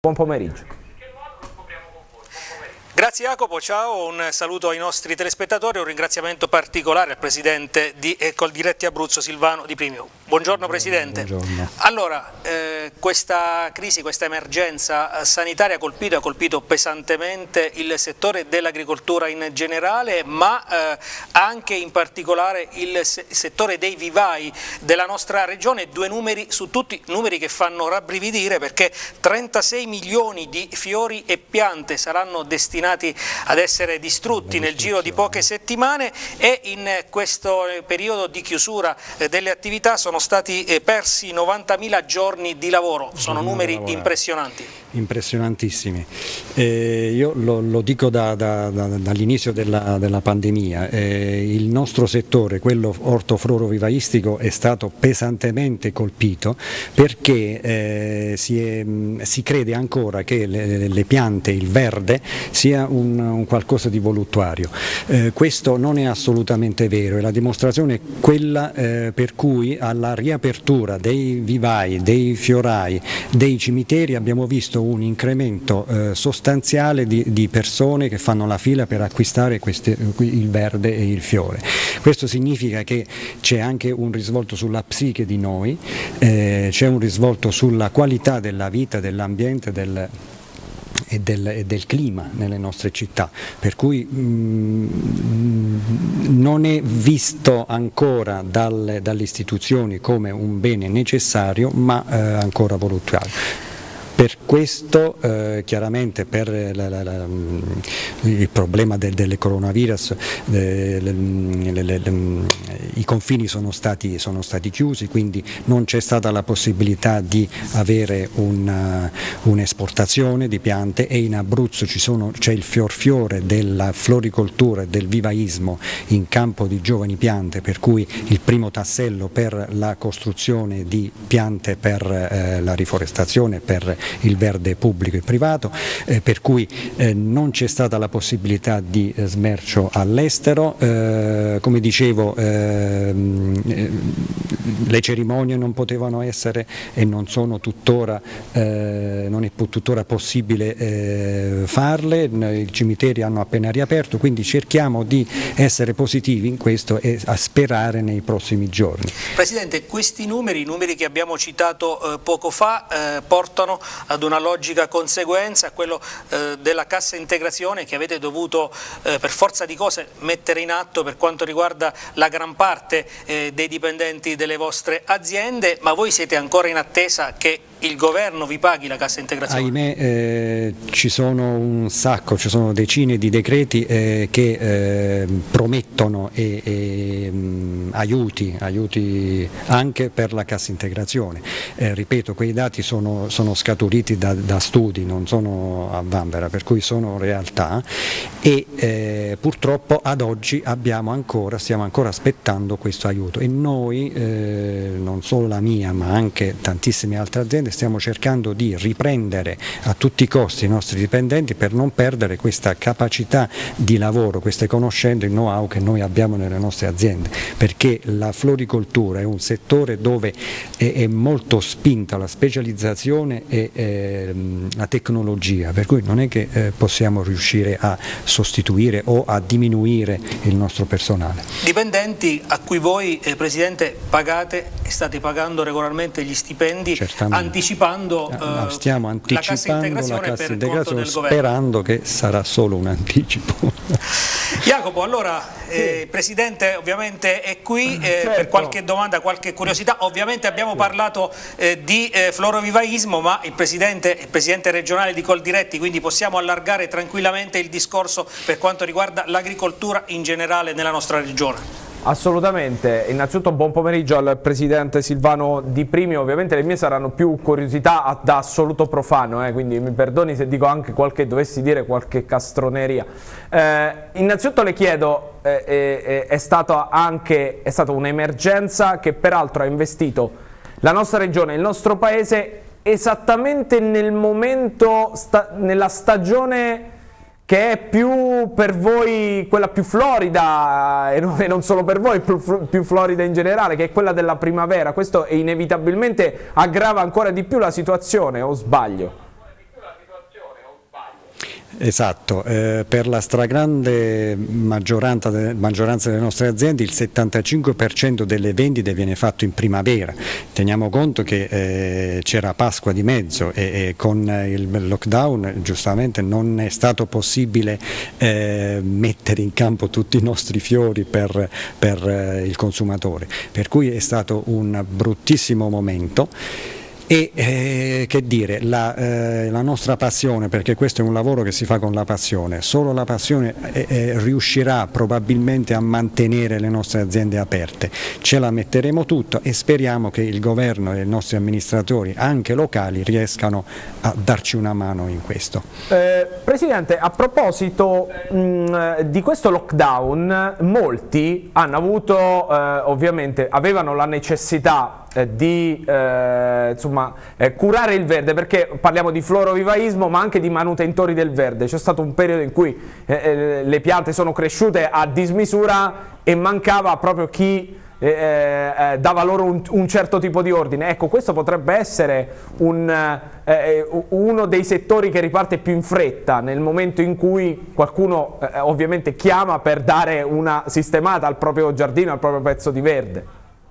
buon pomeriggio. Grazie Jacopo, ciao, un saluto ai nostri telespettatori e un ringraziamento particolare al Presidente di Coldiretti Abruzzo Silvano Di Primio. Buongiorno Presidente. Buongiorno. Allora, questa crisi, questa emergenza sanitaria ha colpito pesantemente il settore dell'agricoltura in generale, ma anche in particolare il settore dei vivai della nostra regione. Due numeri su tutti, numeri che fanno rabbrividire, perché 36 milioni di fiori e piante saranno destinati ad essere distrutti nel giro di poche settimane, e in questo periodo di chiusura delle attività sono stati persi 90.000 giorni di lavoro. Sono numeri impressionanti. Impressionantissimi. Io lo dico dall'inizio della pandemia, il nostro settore, quello ortoflorovivaistico, è stato pesantemente colpito, perché si crede ancora che le piante, il verde, sia un qualcosa di voluttuario. Questo non è assolutamente vero, e la dimostrazione è quella per cui alla riapertura dei vivai, dei fiorai, dei cimiteri abbiamo visto un incremento sostanziale di persone che fanno la fila per acquistare il verde e il fiore. Questo significa che c'è anche un risvolto sulla psiche di noi, c'è un risvolto sulla qualità della vita, dell'ambiente e del clima nelle nostre città, per cui non è visto ancora dalle istituzioni come un bene necessario, ma ancora voluttuario. Per questo, chiaramente, per il problema del coronavirus, i confini sono stati chiusi, quindi non c'è stata la possibilità di avere un'esportazione di piante, e in Abruzzo c'è il fiore della floricoltura e del vivaismo in campo di giovani piante, per cui il primo tassello per la costruzione di piante per la riforestazione, per il verde pubblico e privato, per cui non c'è stata la possibilità di smercio all'estero. Come dicevo, le cerimonie non potevano essere e non sono tuttora, non è tuttora possibile farle, i cimiteri hanno appena riaperto, quindi cerchiamo di essere positivi in questo e a sperare nei prossimi giorni. Presidente, questi numeri, i numeri che abbiamo citato poco fa, portano ad una logica conseguenza, quello della cassa integrazione che avete dovuto per forza di cose mettere in atto per quanto riguarda la gran parte dei dipendenti delle vostre aziende, ma voi siete ancora in attesa che il governo vi paghi la cassa integrazione? Ahimè, ci sono decine di decreti che promettono aiuti anche per la cassa integrazione. Ripeto, quei dati sono scaturiti da studi, non sono a vanvera, per cui sono realtà, e purtroppo ad oggi stiamo ancora aspettando questo aiuto, e noi, non solo la mia ma anche tantissime altre aziende, stiamo cercando di riprendere a tutti i costi i nostri dipendenti per non perdere questa capacità di lavoro, queste conoscenze, il know-how che noi abbiamo nelle nostre aziende, perché la floricoltura è un settore dove è molto spinta la specializzazione e la tecnologia, per cui non è che possiamo riuscire a sostituire o a diminuire il nostro personale. Dipendenti a cui voi, Presidente, pagate e state pagando regolarmente gli stipendi, anticipando stiamo anticipando la cassa integrazione, sperando che sarà solo un anticipo. Jacopo, allora il Presidente ovviamente è qui per qualche domanda, qualche curiosità. Ovviamente abbiamo parlato di florovivaismo, ma il Presidente è il Presidente regionale di Coldiretti, quindi possiamo allargare tranquillamente il discorso per quanto riguarda l'agricoltura in generale nella nostra regione. Assolutamente, innanzitutto buon pomeriggio al Presidente Silvano Di Primio. Ovviamente le mie saranno più curiosità da assoluto profano, quindi mi perdoni se dico anche dovessi dire qualche castroneria. Innanzitutto le chiedo, è stata un'emergenza che peraltro ha investito la nostra regione, il nostro paese, esattamente nel momento, nella stagione che è più per voi quella più florida, e non solo per voi, più florida in generale, che è quella della primavera. Questo inevitabilmente aggrava ancora di più la situazione, o sbaglio? Esatto, per la stragrande maggioranza delle nostre aziende il 75% delle vendite viene fatto in primavera. Teniamo conto che c'era Pasqua di mezzo e con il lockdown giustamente non è stato possibile mettere in campo tutti i nostri fiori per il consumatore, per cui è stato un bruttissimo momento. E che dire, la nostra passione, perché questo è un lavoro che si fa con la passione, solo la passione riuscirà probabilmente a mantenere le nostre aziende aperte, ce la metteremo tutto e speriamo che il governo e i nostri amministratori anche locali riescano a darci una mano in questo. Presidente, a proposito di questo lockdown, molti hanno avuto, ovviamente avevano la necessità di curare il verde, perché parliamo di florovivaismo ma anche di manutentori del verde. C'è stato un periodo in cui le piante sono cresciute a dismisura e mancava proprio chi dava loro un certo tipo di ordine. Ecco, questo potrebbe essere uno dei settori che riparte più in fretta nel momento in cui qualcuno ovviamente chiama per dare una sistemata al proprio giardino, al proprio pezzo di verde.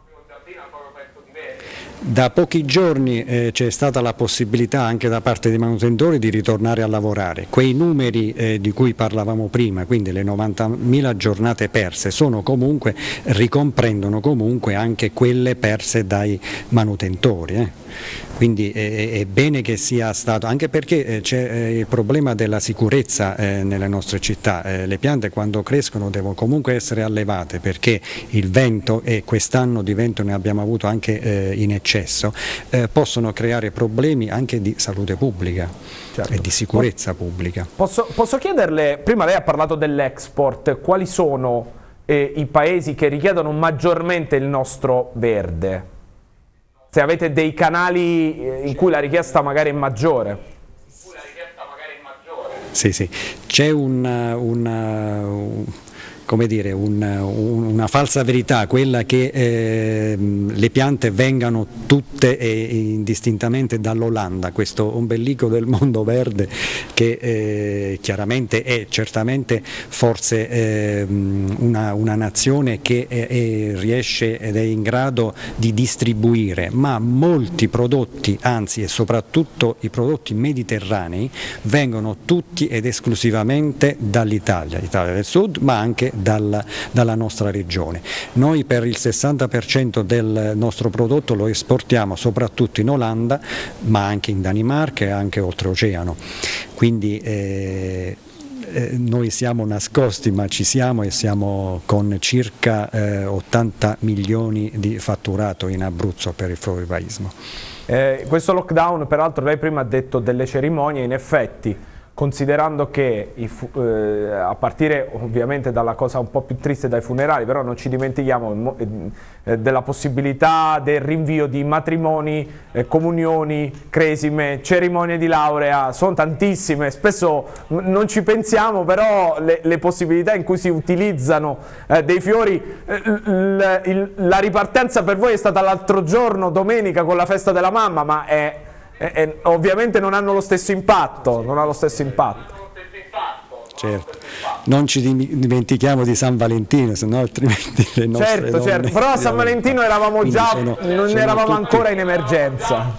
Da pochi giorni c'è stata la possibilità anche da parte dei manutentori di ritornare a lavorare. Quei numeri di cui parlavamo prima, quindi le 90.000 giornate perse, ricomprendono comunque anche quelle perse dai manutentori. Quindi è bene che sia stato, anche perché c'è il problema della sicurezza nelle nostre città. Le piante quando crescono devono comunque essere allevate, perché il vento, e quest'anno di vento ne abbiamo avuto anche in eccesso, possono creare problemi anche di salute pubblica. Certo. E di sicurezza pubblica. Posso chiederle, prima lei ha parlato dell'export, quali sono i paesi che richiedono maggiormente il nostro verde? Se avete dei canali in cui la richiesta magari è maggiore. Sì, c'è una falsa verità, quella che le piante vengano tutte e indistintamente dall'Olanda, questo ombelico del mondo verde che chiaramente è certamente forse una nazione che riesce ed è in grado di distribuire, ma molti prodotti, anzi e soprattutto i prodotti mediterranei, vengono tutti ed esclusivamente dall'Italia, Italia del Sud, ma anche dalla nostra regione. Noi per il 60% del nostro prodotto lo esportiamo soprattutto in Olanda, ma anche in Danimarca e anche oltreoceano. Quindi noi siamo nascosti, ma ci siamo, e siamo con circa 80 milioni di fatturato in Abruzzo per il florovivaismo. Questo lockdown, peraltro lei prima ha detto delle cerimonie, in effetti, considerando che a partire ovviamente dalla cosa un po' più triste, dai funerali, però non ci dimentichiamo della possibilità del rinvio di matrimoni, comunioni, cresime, cerimonie di laurea, sono tantissime, spesso non ci pensiamo, però le possibilità in cui si utilizzano dei fiori, la ripartenza per voi è stata l'altro giorno, domenica, con la festa della mamma, ma ovviamente non hanno lo stesso impatto, Certo, non ci dimentichiamo di San Valentino, se no altrimenti le nostre donne... Certo, però a San Valentino eravamo non eravamo ancora in emergenza.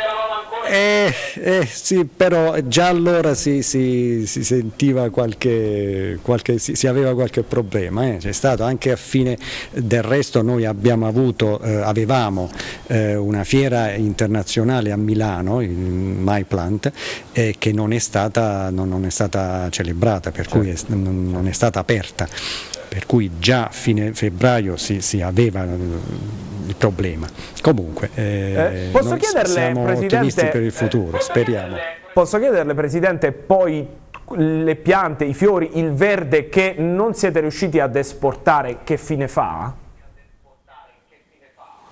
Sì, però già allora si sentiva si aveva qualche problema. C'è stato anche a fine del resto, noi avevamo una fiera internazionale a Milano, il MyPlant, che non è stata celebrata, per cui non è stata aperta. Per cui già a fine febbraio si aveva il problema. Comunque posso noi chiederle, siamo Presidente, ottimisti per il futuro, speriamo. Posso chiederle, Presidente, poi le piante, i fiori, il verde che non siete riusciti ad esportare, che fine fa?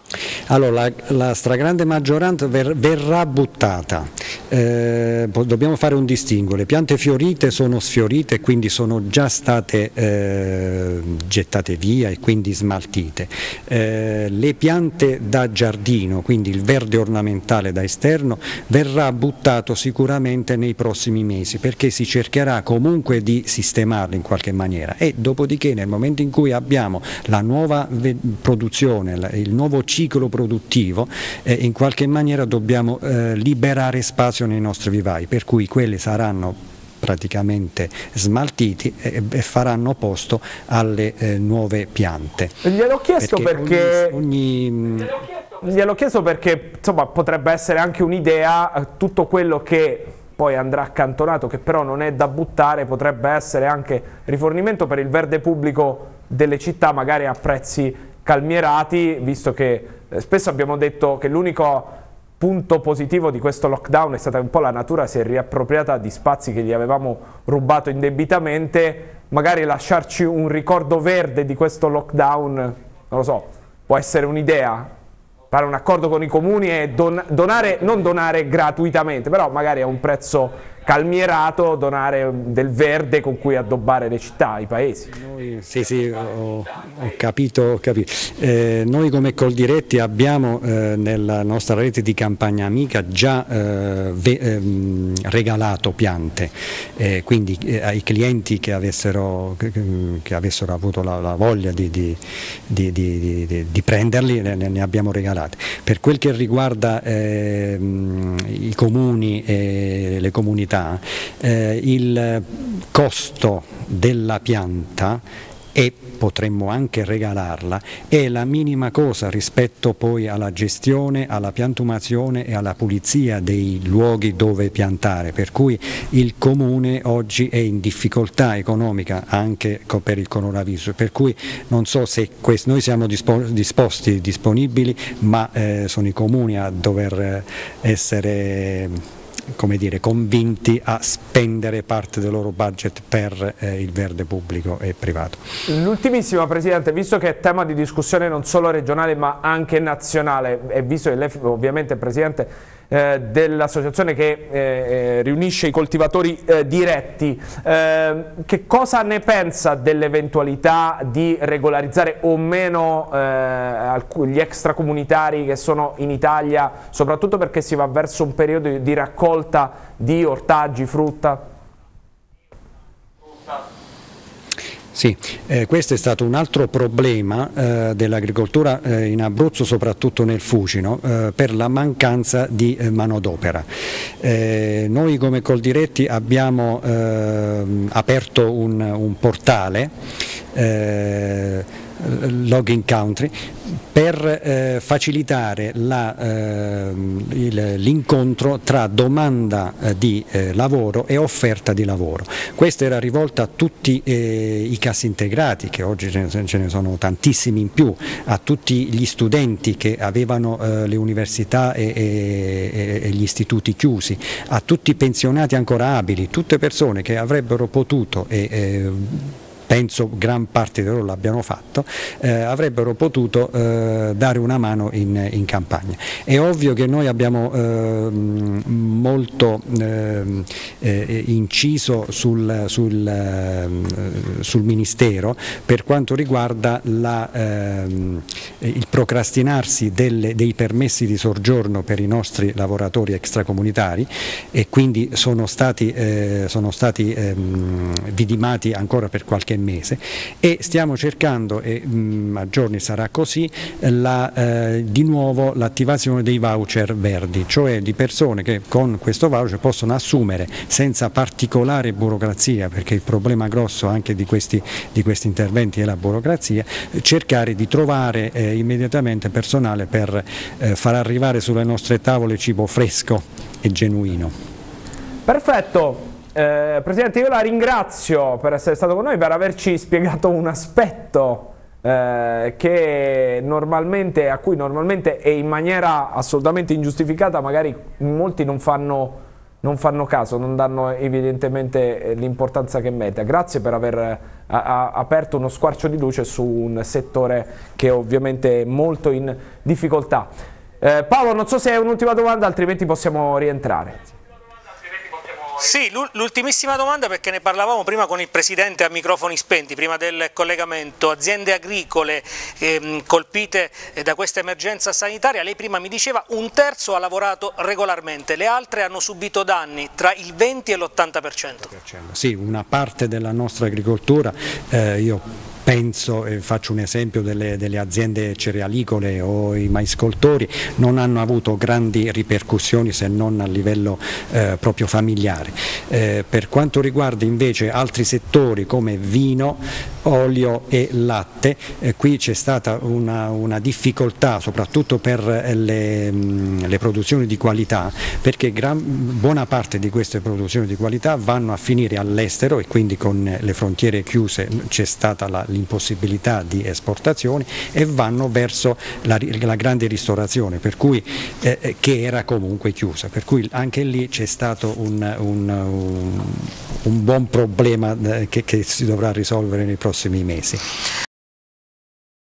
Allora, la stragrande maggioranza verrà buttata. Dobbiamo fare un distinguo: le piante fiorite sono sfiorite e quindi sono già state gettate via e quindi smaltite. Le piante da giardino, quindi il verde ornamentale da esterno, verrà buttato sicuramente nei prossimi mesi, perché si cercherà comunque di sistemarlo in qualche maniera, e dopodiché nel momento in cui abbiamo la nuova produzione, il nuovo ciclo produttivo, in qualche maniera dobbiamo liberare spazio nei nostri vivai, per cui quelli saranno praticamente smaltiti e faranno posto alle nuove piante. Gliel'ho chiesto perché gliel'ho chiesto perché insomma potrebbe essere anche un'idea, tutto quello che poi andrà accantonato, che però non è da buttare, potrebbe essere anche rifornimento per il verde pubblico delle città, magari a prezzi calmierati, visto che spesso abbiamo detto che l'unico punto positivo di questo lockdown è stata un po' la natura si è riappropriata di spazi che gli avevamo rubato indebitamente. Magari lasciarci un ricordo verde di questo lockdown, non lo so, può essere un'idea. Fare un accordo con i comuni e donare, non donare gratuitamente, però magari a un prezzo calmierato, donare del verde con cui addobbare le città, i paesi. Sì, ho capito. Noi come Coldiretti abbiamo nella nostra rete di campagna amica già regalato piante, quindi ai clienti che avessero avuto la voglia di prenderli, ne abbiamo regalati. Per quel che riguarda i comuni e le comunità, il costo della pianta, e potremmo anche regalarla, è la minima cosa rispetto poi alla gestione, alla piantumazione e alla pulizia dei luoghi dove piantare, per cui il comune oggi è in difficoltà economica anche per il coronavirus, per cui non so se noi siamo disponibili, ma sono i comuni a dover essere, come dire, convinti a spendere parte del loro budget per il verde pubblico e privato. L'ultimissima, Presidente, visto che è tema di discussione non solo regionale ma anche nazionale, e visto che lei ovviamente è Presidente dell'associazione che riunisce i coltivatori diretti, che cosa ne pensa dell'eventualità di regolarizzare o meno gli extracomunitari che sono in Italia, soprattutto perché si va verso un periodo di raccolta di ortaggi, frutta? Sì, questo è stato un altro problema dell'agricoltura in Abruzzo, soprattutto nel Fucino, per la mancanza di manodopera. Noi come Coldiretti abbiamo aperto un portale, Login Country, per facilitare l'incontro tra domanda di lavoro e offerta di lavoro. Questo era rivolto a tutti i cassintegrati, che oggi ce ne sono tantissimi in più, a tutti gli studenti che avevano le università e gli istituti chiusi, a tutti i pensionati ancora abili, tutte persone che avrebbero potuto penso gran parte di loro l'abbiano fatto, avrebbero potuto dare una mano in campagna. È ovvio che noi abbiamo molto inciso sul Ministero per quanto riguarda il procrastinarsi dei permessi di soggiorno per i nostri lavoratori extracomunitari, e quindi sono stati vidimati ancora per qualche mese, e stiamo cercando, e a giorni sarà così, di nuovo l'attivazione dei voucher verdi, cioè di persone che con questo voucher possono assumere senza particolare burocrazia, perché il problema grosso anche di questi interventi è la burocrazia, cercare di trovare immediatamente personale per far arrivare sulle nostre tavole cibo fresco e genuino. Perfetto. Presidente, io la ringrazio per essere stato con noi, per averci spiegato un aspetto a cui normalmente e in maniera assolutamente ingiustificata magari molti non fanno non fanno caso, non danno evidentemente l'importanza che merita. Grazie per aver aperto uno squarcio di luce su un settore che ovviamente è molto in difficoltà. Paolo, non so se hai un'ultima domanda, altrimenti possiamo rientrare. Sì, l'ultimissima domanda, perché ne parlavamo prima con il Presidente a microfoni spenti, prima del collegamento. Aziende agricole colpite da questa emergenza sanitaria, lei prima mi diceva un terzo ha lavorato regolarmente, le altre hanno subito danni tra il 20 e l'80%. Sì, una parte della nostra agricoltura, io penso, e faccio un esempio delle aziende cerealicole o i maiscoltori, non hanno avuto grandi ripercussioni se non a livello proprio familiare. Per quanto riguarda invece altri settori come vino, olio e latte, qui c'è stata una difficoltà soprattutto per le produzioni di qualità, perché buona parte di queste produzioni di qualità vanno a finire all'estero e quindi con le frontiere chiuse c'è stata l'impossibilità di esportazione e vanno verso la grande ristorazione, per cui, che era comunque chiusa, per cui anche lì c'è stato un buon problema che si dovrà risolvere nei prossimi mesi.